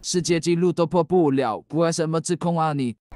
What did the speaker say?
世界纪录都破不了，不爱什么自控啊你。